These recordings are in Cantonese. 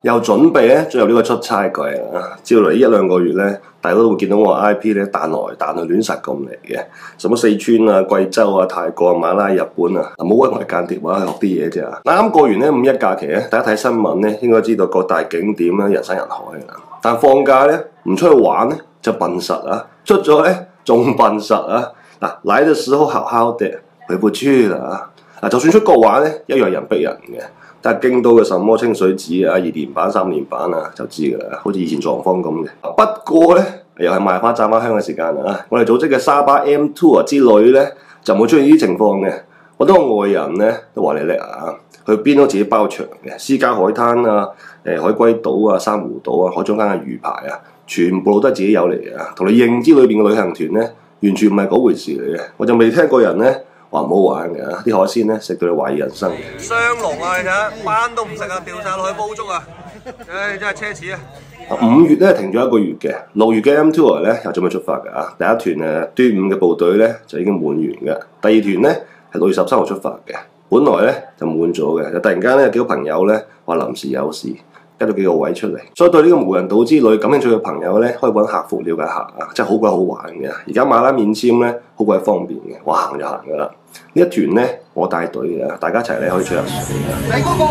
又準備咧進入呢個出差季啊！接落嚟1、2個月咧，大家都會見到我 IP 咧彈來彈去亂殺咁嚟嘅，什麼四川啊、貴州啊、泰國啊、馬拉、日本啊，冇揾我係間諜啊，學啲嘢啫。啱過完咧五一假期咧，大家睇新聞咧，應該知道各大景點咧人山人海㗎啦。但放假咧唔出去玩咧就笨實啊，出咗咧仲笨實啊！嗱，來的時候好好的，回不去啦啊！就算出國玩咧，一樣人逼人嘅。但係京都嘅什麼清水寺啊、2年版、3年版啊，就知㗎啦，好似以前狀況咁嘅。不過咧，又係賣花讚花香嘅時間啊！我哋組織嘅沙巴 M Tour 之旅咧，就冇出現呢啲情況嘅。好多外人咧都話你叻啊，去邊都自己包場嘅，私家海灘啊、海龜島啊、珊瑚島啊、海中間嘅魚排啊，全部都係自己有嚟嘅，同你認知裏邊嘅旅行團咧，完全唔係嗰回事嚟嘅。我就未聽過人咧話唔好玩嘅，啲海鮮咧食到你懷疑人生嘅。 雙龍啊，你睇下，班都唔食啊，掉晒落去煲粥啊！唉，真係奢侈啊 ！5月咧停咗1個月嘅，6月嘅 M Tour 咧又準備出發嘅啊！第一團端午嘅部隊咧就已經滿完嘅，第二團咧係6月13號出發嘅，本來咧就滿咗嘅，就突然間咧有幾個朋友咧話臨時有事，加咗幾個位出嚟，所以對呢個無人島之旅感興趣嘅朋友咧，可以揾客服了解下啊，真係好鬼好玩嘅。而家馬拉免簽咧好鬼方便嘅，我行就行噶啦。呢一團咧我帶隊嘅，大家一齊咧可以吹下水嘅。 嚟嗰個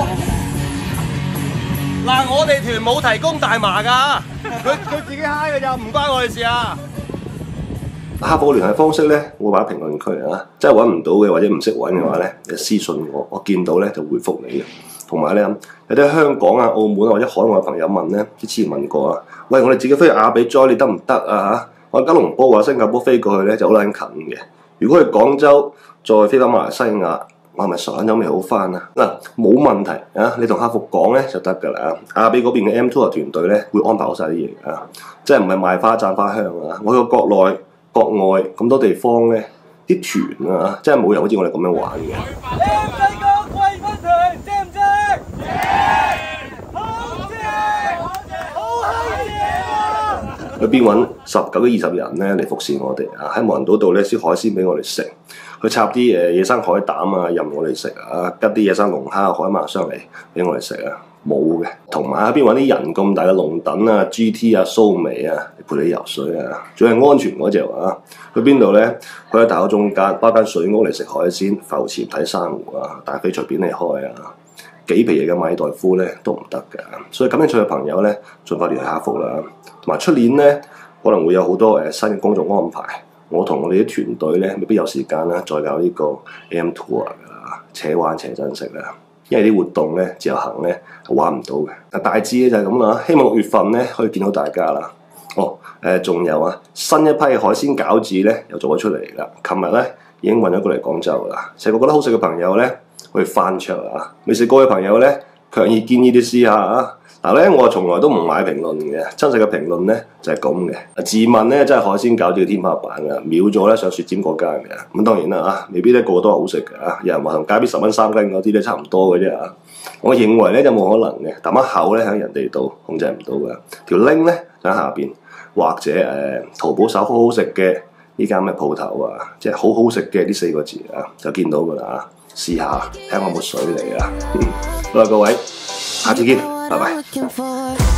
嗱，我哋團冇提供大麻㗎，佢自己嗨㗎咋，唔關我哋事啊。 客服嘅聯繫方式咧，我會擺喺評論區啊，真係揾唔到嘅或者唔識揾嘅話咧，就私信我，我見到咧就回覆你嘅。同埋咧，有啲香港啊、澳門啊或者海外嘅朋友問咧，之前問過啊，喂，我哋自己飛去亞比莊，你得唔得啊？嚇，我喺吉隆坡或者新加坡飛過去咧就好撚近嘅。如果去廣州再飛返馬來西亞，我係咪傻撚咗未好翻啊？嗱，冇問題啊，你同客服講咧就得㗎啦。亞比嗰邊嘅 M Tour 團隊咧會安排好晒啲嘢啊，即係唔係賣花讚花香啊？我去過國內國外咁多地方咧，啲團啊，真係冇人好似我哋咁樣玩嘅。去邊揾19至20人咧嚟服侍我哋啊！喺無人島度咧燒海鮮俾我哋食，去插啲野生海膽啊任我哋食啊，吉啲野生龍蝦、海馬上嚟俾我哋食啊，冇嘅。同埋喺邊揾啲人咁大嘅龍躉啊、GT 啊、蘇眉啊嚟陪你游水啊，仲係安全嗰隻啊！去邊度咧？去喺大海中間包間水屋嚟食海鮮、浮潛睇珊瑚啊，大飛隨便你開啊！幾皮嘢嘅馬爾代夫咧都唔得㗎，所以感興趣嘅朋友咧，盡快聯繫客服啦。同埋出年咧，可能會有好多新嘅工作安排。我同我哋啲團隊咧，未必有時間啦，再搞呢個 M Tour 㗎啦，且玩且珍惜啦。因為啲活動咧自由行咧玩唔到嘅。但大致咧就係咁啦，希望6月份咧可以見到大家啦。哦，仲有啊，新一批嘅海鮮餃子咧又做咗出嚟啦。琴日咧已經運咗過嚟廣州啦。食過覺得好食嘅朋友咧，可以翻桌啊！未食過嘅朋友咧，強烈建議你試下啊！嗱咧，我從來都唔買評論嘅，真實嘅評論咧就係咁嘅。自問咧真係海鮮餃子嘅天花板㗎，秒咗咧上雪尖嗰間嘅。咁當然啦啊，未必咧個個都係好食嘅啊！有人話同街邊10蚊3斤嗰啲咧差唔多嘅啫啊！我認為咧就冇可能嘅，啖一口咧喺人哋度控制唔到嘅。條 link 咧就喺下邊，或者淘寶搜好好食嘅呢間咩鋪頭啊，即係好好食嘅呢4個字啊，就見到㗎啦啊！試下睇下我有冇水嚟啊！好啦，各位，下次見，拜拜。